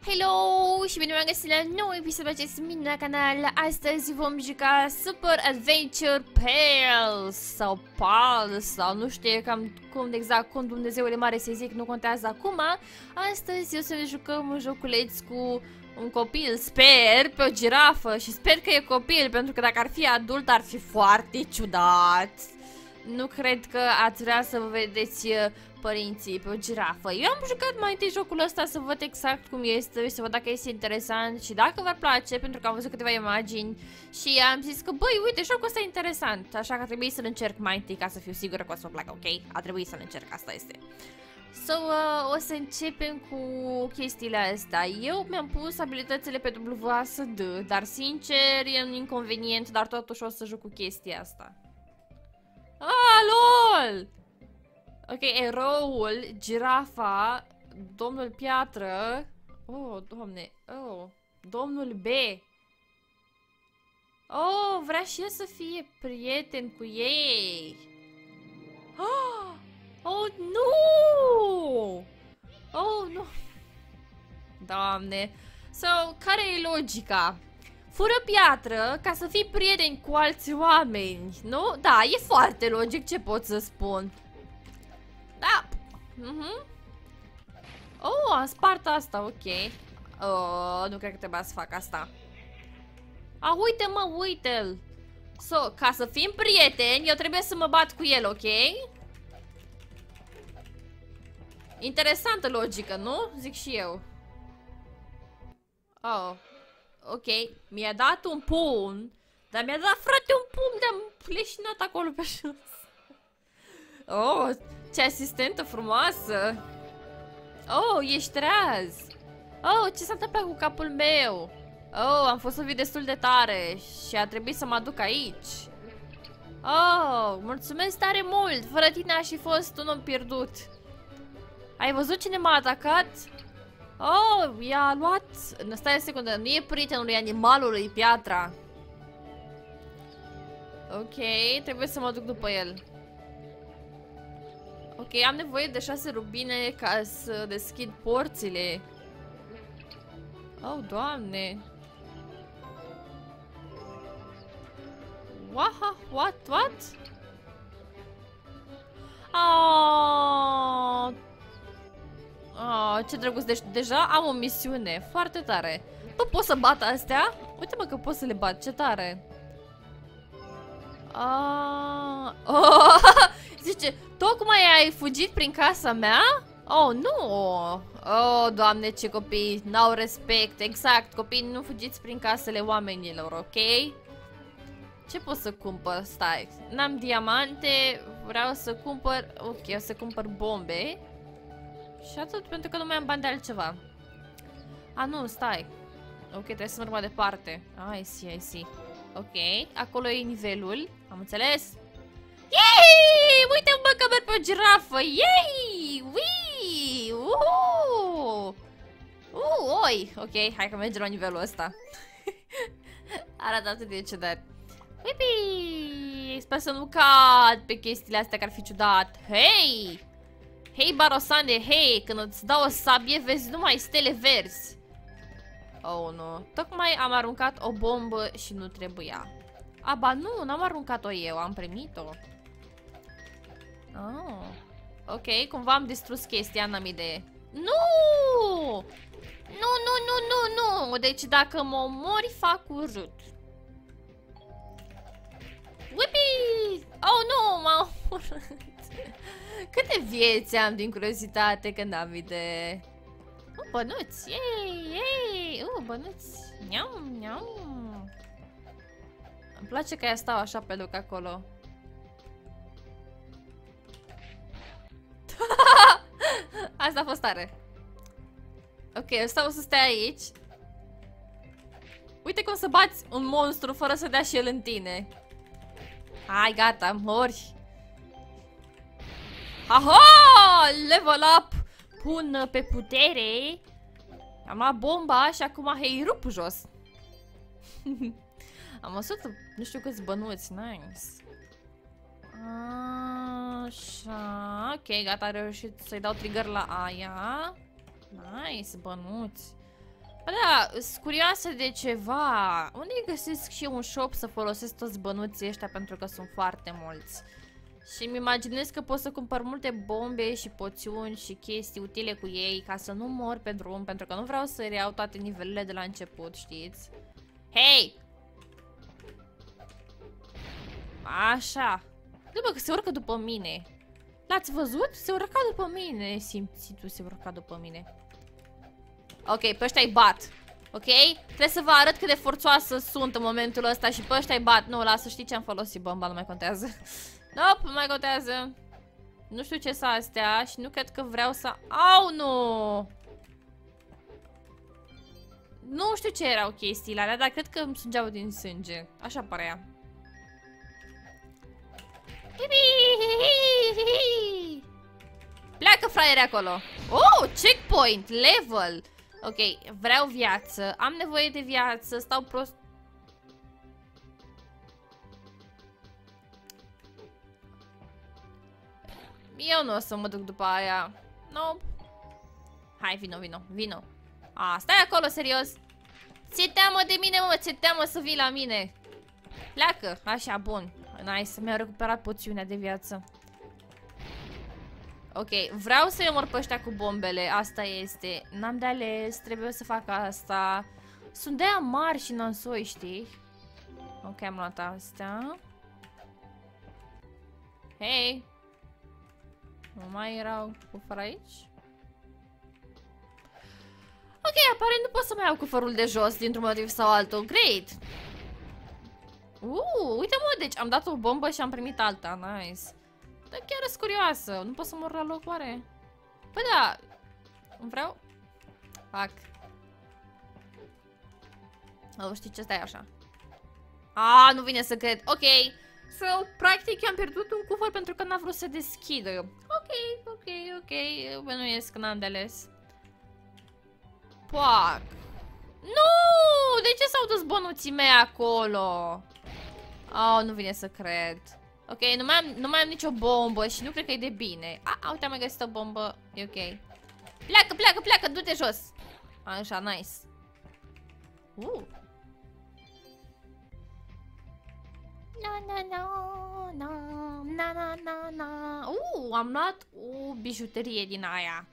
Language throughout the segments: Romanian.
Hello și bine v-am găsit la nou episod pe acest mini la canal. Astăzi vom juca Super Adventure Pals sau Pals sau nu știu cam cum exact, cum Dumnezeule mare să zic, nu contează acum. Astăzi o să ne jucăm un joculeț cu un copil, sper, pe o girafă și sper că e copil, pentru că dacă ar fi adult ar fi foarte ciudat. Nu cred că ați vrea să vă vedeți părinții pe o girafă. Eu am jucat mai întâi jocul ăsta să văd exact cum este, să văd dacă este interesant și dacă v-ar place, pentru că am văzut câteva imagini și am zis că, băi, uite, jocul ăsta e interesant, așa că a trebuit să-l încerc mai întâi ca să fiu sigură că o să mă placă, ok? A trebuit să-l încerc, asta este. So, o să începem cu chestiile astea. Eu mi-am pus abilitățile pe WASD, dar sincer e un inconvenient, dar totuși o să joc cu chestia asta. Ah, LOL! Ok, eroul, girafa, domnul piatră. Oh, doamne. Oh, domnul B. Oh, vrea și el să fie prieten cu ei. Oh, nu! Oh, nu! Doamne. So, care e logica? Fură piatră ca să fii prieten cu alți oameni, nu? Da, e foarte logic, ce pot să spun. Da. Oh, am spart asta, ok. Oh, nu cred că trebuia să fac asta. Ah, uite mă, uite-l. So, ca să fim prieteni, eu trebuie să mă bat cu el, ok? Interesantă logică, nu? Zic și eu. Oh, ok. Mi-a dat un pumn. Dar mi-a dat, frate, un pumn de-am pleșinat acolo pe jos. Oh, ce asistentă frumoasă! Oh, ești treaz! Oh, ce s-a întâmplat cu capul meu? Oh, am fost să vii destul de tare și a trebuit să mă aduc aici. Oh, mulțumesc tare mult! Fără tine aș fi fost un om pierdut. Ai văzut cine m-a atacat? Oh, i-a luat... Stai o secundă, nu e prietenul lui animalului, piatra. Ok, trebuie să mă duc după el. Ok, am nevoie de 6 rubine ca să deschid porțile. Oh, doamne. What? Ce drăguț, deci deja am o misiune foarte tare. Nu pot să bat astea? Uite mă că pot să le bat, ce tare. Zice, tocmai ai fugit prin casa mea? Oh, nu! Oh, doamne, ce copii n-au respect. Exact, copiii nu fugiți prin casele oamenilor, ok? Ce pot să cumpăr? Stai, n-am diamante, vreau să cumpăr... Ok, o să cumpăr bombe. Și atât, pentru că nu mai am bani de altceva. Ah, nu, stai. Ok, trebuie să merg mai departe. I see. Ok, acolo e nivelul. Am înțeles. Yay! Uite-mă că merg pe o girafă! Yay! Wii! Oi! Ok, hai că mergem la nivelul ăsta. Arată atât de ciudat. Uipi! Sper să nu cad pe chestiile astea, că ar fi ciudat. Hei! Hei, Barosande, hei! Când îți dau o sabie, vezi numai stele verzi. Oh, nu. Tocmai am aruncat o bombă și nu trebuia. Aba, nu, n-am aruncat-o eu, am primit-o. Oh. Ok, cumva am distrus chestia, n-am idee. Nu! Nu! Deci dacă mă omori, fac urât. Uipi! Oh, nu, m-am omorât. Câte vieți am din curiozitate, că n-am idee. Bănuți, ei, bănuți. Niam. Îmi place că ea stau așa pe loc acolo. Asta a fost tare. Ok, eu stau să stai aici. Uite cum să bați un monstru fără să dea și el în tine. Hai, gata, mori. Aha! Level up! Pun pe putere. Am luat bomba și acum hei, rup jos. Am văzut nu știu câți bănuți, nice. Așa, ok, gata, am reușit să-i dau trigger la aia. Nice, bănuți. Da, sunt curioasă de ceva. Unde găsesc și un shop să folosesc toți bănuții ăștia pentru că sunt foarte mulți. Și îmi imaginez că pot să cumpăr multe bombe și poțiuni și chestii utile cu ei ca să nu mor pe drum, pentru că nu vreau să reiau toate nivelele de la început, știți? Hei! Așa. După că se urcă după mine. L-ați văzut? Se urca după mine. Simțitul se urca după mine. Ok, pe ăștia-i bat. Ok? Trebuie să vă arăt cât de forțoasă sunt în momentul ăsta și pe ăștia-i bat. Nu, lasă, știi ce am folosit bomba, nu mai contează. Nope, nu mai contează. Nu știu ce sunt astea și nu cred că vreau să... Au, nu! Nu știu ce erau chestiile alea, dar cred că îmi sângeau din sânge. Așa părea. Pleacă, fraiere, acolo. Oh, checkpoint, level. Ok, vreau viață. Am nevoie de viață, stau prost. Eu nu o să mă duc după aia. No. Hai, vino. A, stai acolo, serios. Ți-e teamă de mine, mă, ți-e teamă să vii la mine. Pleacă, așa, bun. Nice, mi-au recuperat poțiunea de viață. Ok, vreau să-i omor pe ăștia cu bombele, asta este. N-am de ales, trebuie să fac asta. Sunt de-aia mari și nansoi, știi? Ok, am luat astea. Hei! Nu mai erau cufări aici? Ok, aparent nu pot să mai iau cufărul de jos dintr-un motiv sau altul. Great! Uite mă, deci am dat o bombă și am primit alta, nice. Dar chiar sunt curioasă, nu pot să mor la loc, oare? Păi da, vreau... Fac. Oh, știi ce, stai așa. Nu vine să cred, ok. So, practic eu am pierdut un cufăr pentru că n-a vrut să deschidă. Ok, bănuiesc că n-am de ales. Pac. Nu! De ce s-au dus bănuții mei acolo? Nu vine să cred. Ok, nu mai am nicio bombă și nu cred că e de bine. Uite, am mai găsit o bombă. E ok. Pleacă, du-te jos. Așa, nice. Am luat o bijuterie din aia.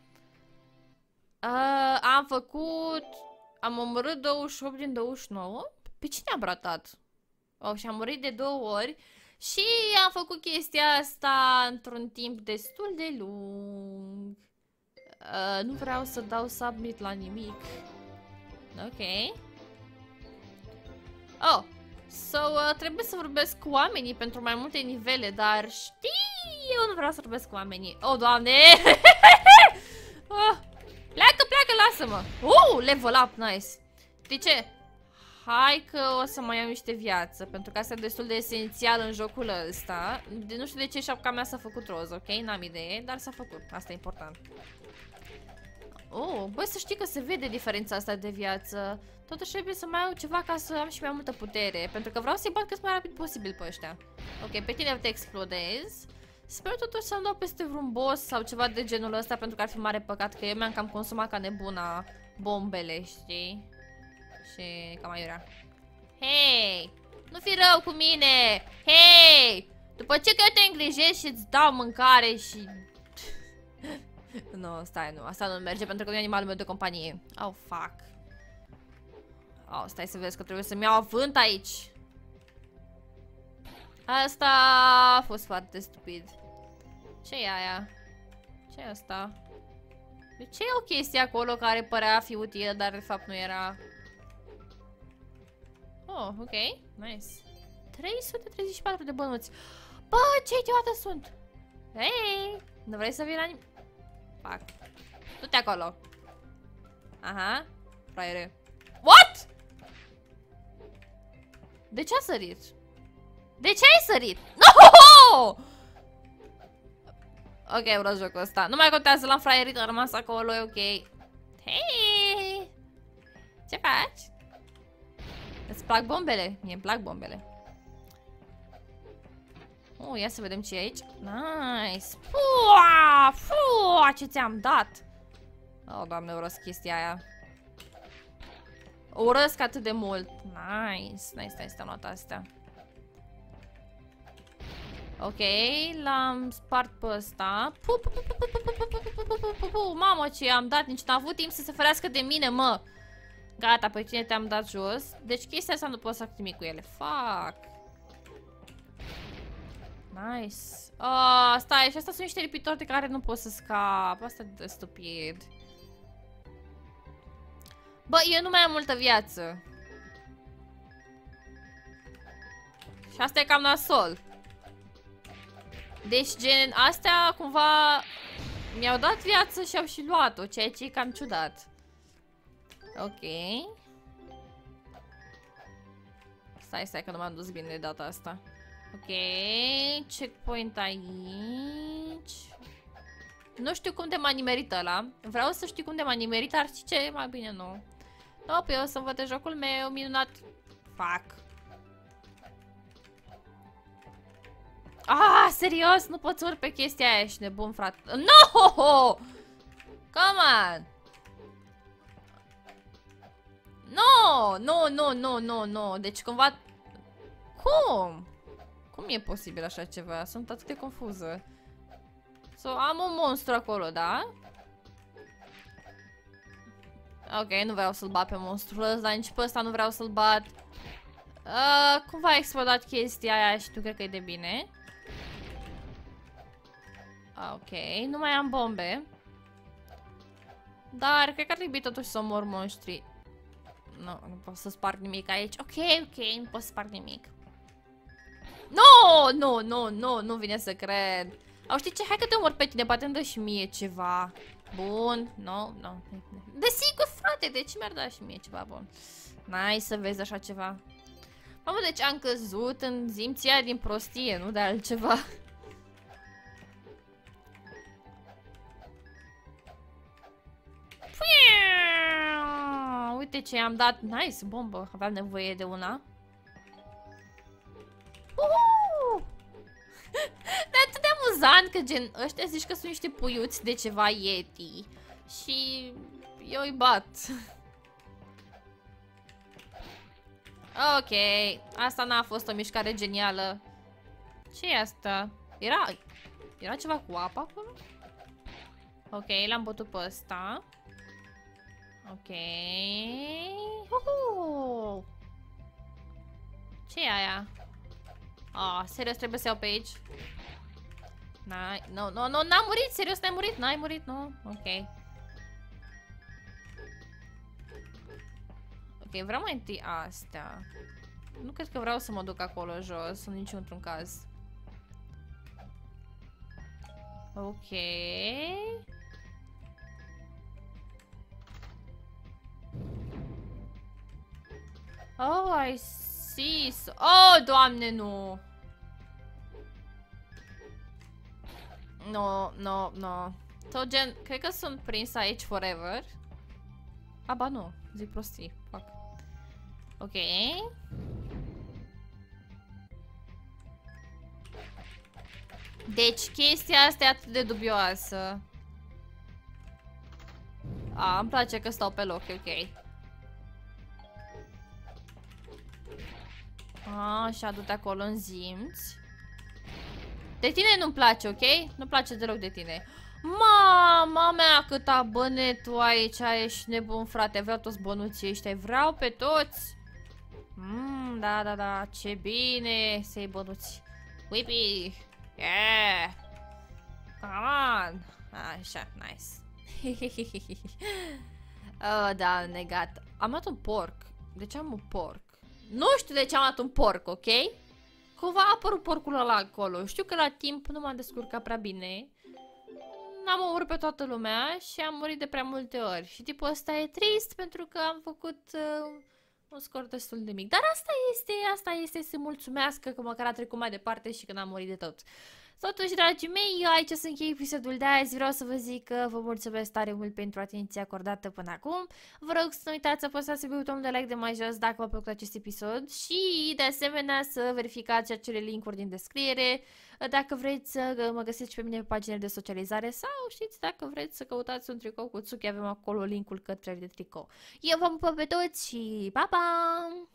Am omorât 28 din 29. Pe cine am ratat? Și am murit de 2 ori. Și am făcut chestia asta într-un timp destul de lung. Nu vreau să dau submit la nimic. Ok. Trebuie să vorbesc cu oamenii pentru mai multe nivele, dar știi, eu nu vreau să vorbesc cu oamenii. Doamne! Pleacă, lasă-mă! Level up, nice. De ce? Hai că o să mai am niște viață, pentru că asta e destul de esențial în jocul ăsta. Nu știu de ce șapca mea s-a făcut roz, ok? N-am idee, dar s-a făcut. Asta e important. Băi, să știi că se vede diferența asta de viață. Totuși trebuie să mai au ceva ca să am și mai multă putere, pentru că vreau să-i bat cât mai rapid posibil pe ăștia. Ok, pe tine te explodez. Sper totuși să-mi dau peste vreun boss sau ceva de genul ăsta, pentru că ar fi mare păcat, că eu mi-am cam consumat ca nebuna bombele, știi? Și cam aiurea. Hei! Nu fi rău cu mine! Hei! După ce că eu te îngrijesc și îți dau mâncare și... Nu, stai, nu. Asta nu merge pentru că nu e animalul meu de companie. Fuck. Stai să vezi că trebuie să-mi iau avânt aici. Asta a fost foarte stupid. Ce e aia? Ce e asta? De ce e o chestie acolo care părea a fi utilă, dar de fapt nu era? Ok. Nice. 334 de bănuți. Bă, ce idiotă sunt! Hei! Nu vrei să vii la nimic? Fac. Du-te acolo. Aha. Fraiere. What? De ce a sărit? De ce ai sărit? No! Ok, vreau jocul ăsta. Nu mai contează, l-am fraierit, a rămas acolo, e ok. Hei! Ce faci? Îți plac bombele? Mie îmi plac bombele. Ia să vedem ce e aici. Nice! Fua! Ce ți-am dat? Doamne, urăsc chestia aia. O urăsc atât de mult. Nice, am luat astea. Ok, l-am spart pe ăsta. Mamă, ce am dat, nici n-a avut timp să se ferească de mine, mă. Gata, pe tine te-am dat jos. Deci chestia asta nu pot să fac nimic cu ele. Fuck. Nice. Stai, și astea sunt niște lipitori de care nu pot să scap. Asta e de stupid. Bă, eu nu mai am multă viață. Și asta e cam nasol. Deci, gen, astea cumva mi-au dat viață și au și luat-o, ceea ce e cam ciudat. Ok. Stai că nu m-am dus bine de data asta. Ok, checkpoint aici. Nu știu cum de m-a nimerit ăla. Vreau să știu cum de m-a nimerit, dar știi ce? Mai bine nu. Nope, eu o să văd de jocul meu, minunat. Fuck. Serios? Nu pot să urc pe chestia aia, ești nebun, frate. No! Come on! No! Deci cumva... Cum? Cum e posibil așa ceva? Sunt atât de confuză. Am un monstru acolo, da? Ok, nu vreau să-l bat pe monstrul ăsta, nici pe ăsta nu vreau să-l bat. Cumva a explodat chestia aia și tu cred că e de bine. Ok, nu mai am bombe. Dar cred că ar trebui totuși să omor monștri. Nu pot să sparg nimic aici. Ok, nu pot să sparg nimic. Nu vine să cred. Știi ce? Hai că te omor pe tine, poate îmi dă și mie ceva. Bun, nu. Desigur, frate, de ce mi-ar da și mie ceva bun? N-ai să vezi așa ceva. Mamă, deci am căzut în zimția din prostie, nu de altceva. Uite ce am dat. Nice, bombă. Aveam nevoie de una. Dar atât de amuzant că gen ăștia zici că sunt niște puiuți de ceva Yeti. Și eu îi bat. Ok, asta n-a fost o mișcare genială. Ce e asta? Era ceva cu apă acolo? Ok, l-am bătut pe ăsta. Ok. Ce e aia? Serios, trebuie să iau pe aici. N-am murit, serios, n-ai murit? N-ai murit, nu? Ok. Ok, vreau mai întâi astea. Nu cred că vreau să mă duc acolo jos, în niciun caz. Ok. Oh, I see. Oh, Doamne, nu. No. Tot gen, cred că sunt prins aici forever. Ba nu, zic prostii. Fuck. Ok. Deci chestia asta e atât de dubioasă. Îmi place că stau pe loc, ok. Și adu-te acolo în zimți. De tine nu-mi place, ok? Nu-mi place deloc de tine. Mama mea, câta băne tu aici, ești nebun, frate. Vreau toți bănuții ăștia, vreau pe toți. Da, ce bine să iei bănuți. Whippy. Yeah. Come on. Așa, nice. Da, negat. Am luat un porc. De ce am un porc? Nu știu de ce am luat un porc, ok? Cumva a apărut porcul ăla acolo. Știu că la timp nu m-am descurcat prea bine. N-am omorât pe toată lumea și am murit de prea multe ori. Și tipul ăsta e trist pentru că am făcut un scor destul de mic. Dar asta este să mulțumească că măcar a trecut mai departe și că n-am murit de tot. Totuși, dragii mei, eu aici să închei episodul de azi. Vreau să vă zic că vă mulțumesc tare mult pentru atenția acordată până acum. Vă rog să nu uitați să apăsați pe butonul de like de mai jos dacă v-a plăcut acest episod și, de asemenea, să verificați acele linkuri din descriere dacă vreți să mă găsiți pe mine pe paginile de socializare sau, știți, dacă vreți să căutați un tricou cu Tsuki, avem acolo linkul către de tricou. Eu vă pup pe toți și pa, pa!